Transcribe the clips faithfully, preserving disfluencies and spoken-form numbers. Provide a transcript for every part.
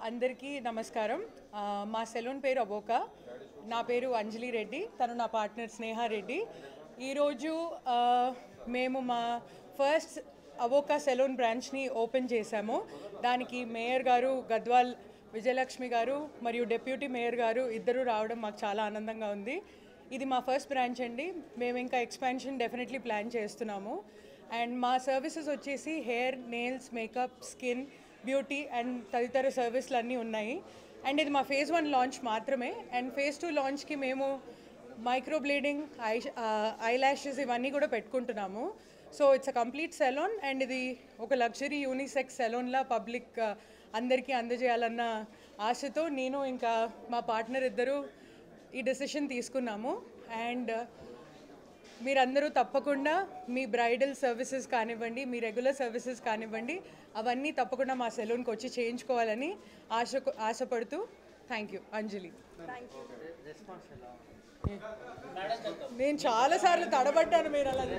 అందరికీ నమస్కారం. మా సెలూన్ పేరు అవోకా. నా పేరు అంజలి రెడ్డి, తను నా పార్ట్నర్ స్నేహ రెడ్డి. ఈరోజు మేము మా ఫస్ట్ అవోకా సెలూన్ బ్రాంచ్ని ఓపెన్ చేశాము. దానికి మేయర్ గారు గద్వాల్ విజయలక్ష్మి గారు మరియు డిప్యూటీ మేయర్ గారు ఇద్దరు రావడం మాకు చాలా ఆనందంగా ఉంది. ఇది మా ఫస్ట్ బ్రాంచ్ అండి. మేము ఇంకా ఎక్స్పాన్షన్ డెఫినెట్లీ ప్లాన్ చేస్తున్నాము. అండ్ మా సర్వీసెస్ వచ్చేసి hair, nails, makeup, skin, beauty and తదితర సర్వీసులు అన్నీ ఉన్నాయి. అండ్ ఇది మా ఫేజ్ వన్ లాంచ్ మాత్రమే. అండ్ ఫేజ్ టూ లాంచ్కి మేము micro blading, eye eye lashes ఇవన్నీ కూడా పెట్టుకుంటున్నాము. So it's a complete salon and ఇది ఒక లగ్జరీ యూనిసెక్స్ సెలూన్లా పబ్లిక్ అందరికీ అందజేయాలన్న ఆశతో నేను ఇంకా మా పార్ట్నర్ ఇద్దరు ఈ డెసిషన్ తీసుకున్నాము. అండ్ మీరందరూ తప్పకుండా మీ బ్రైడల్ సర్వీసెస్ కానివ్వండి, మీ రెగ్యులర్ సర్వీసెస్ కానివ్వండి, అవన్నీ తప్పకుండా మా సెలూన్కి వచ్చి చేయించుకోవాలని ఆశ ఆశపడుతూ థ్యాంక్ యూ. అంజలి. నేను చాలాసార్లు తడబడ్డాను. మీరు అలా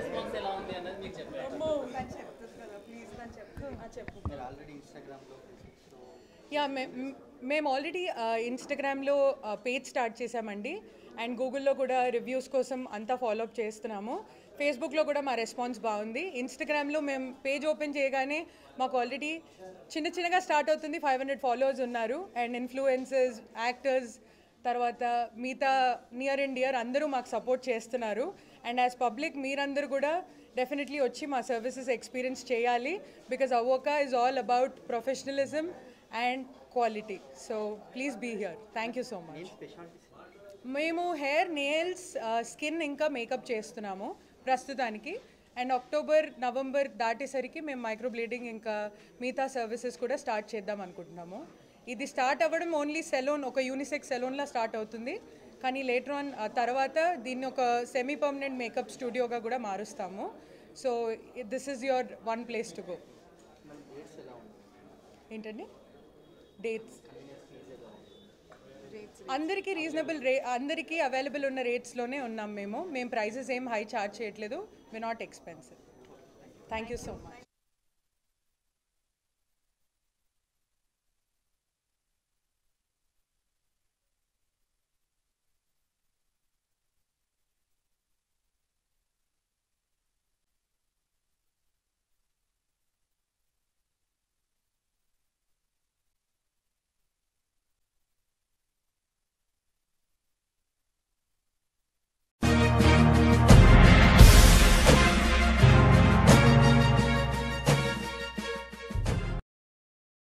యా మే మేము ఆల్రెడీ ఇన్స్టాగ్రామ్లో పేజ్ స్టార్ట్ చేసామండి. అండ్ గూగుల్లో కూడా రివ్యూస్ కోసం అంతా ఫాలోఅప్ చేస్తున్నాము. ఫేస్బుక్లో కూడా మా రెస్పాన్స్ బాగుంది. ఇన్స్టాగ్రామ్లో మేము పేజ్ ఓపెన్ చేయగానే మాకు ఆల్రెడీ చిన్న చిన్నగా స్టార్ట్ అవుతుంది. ఫైవ్ హండ్రెడ్ ఫాలోవర్స్ ఉన్నారు. అండ్ ఇన్ఫ్లుయెన్సర్స్, యాక్టర్స్, తర్వాత మిగతా నియర్ అండ్ డియర్ అందరూ మాకు సపోర్ట్ చేస్తున్నారు. అండ్ యాజ్ పబ్లిక్ మీరందరూ కూడా డెఫినెట్లీ వచ్చి మా సర్వీసెస్ ఎక్స్పీరియన్స్ చేయాలి. Because Avoka is all about professionalism and quality. So please be here. Thank you so much. మేము హెయిర్, నెయిల్స్, స్కిన్ ఇంకా మేకప్ చేస్తున్నాము ప్రస్తుతానికి. అండ్ అక్టోబర్, నవంబర్ దాటేసరికి మేము మైక్రో బ్లీడింగ్ ఇంకా మిగతా సర్వీసెస్ కూడా స్టార్ట్ చేద్దాం అనుకుంటున్నాము. ఇది స్టార్ట్ అవ్వడం ఓన్లీ సెలూన్, ఒక యూనిసెక్స్ సెలూన్లా స్టార్ట్ అవుతుంది. కానీ లేటర్ ఆన్ తర్వాత దీన్ని ఒక సెమీ పర్మనెంట్ మేకప్ స్టూడియోగా కూడా మారుస్తాము. So this is your one place to go. ఏంటండి డేట్స్? అందరికీ రీజనబుల్ రే అందరికీ అవైలబుల్ ఉన్న రేట్స్లోనే ఉన్నాం మేము. మేము ప్రైజెస్ ఏం హై ఛార్జ్ చేయట్లేదు. We not expensive. Thank you so much.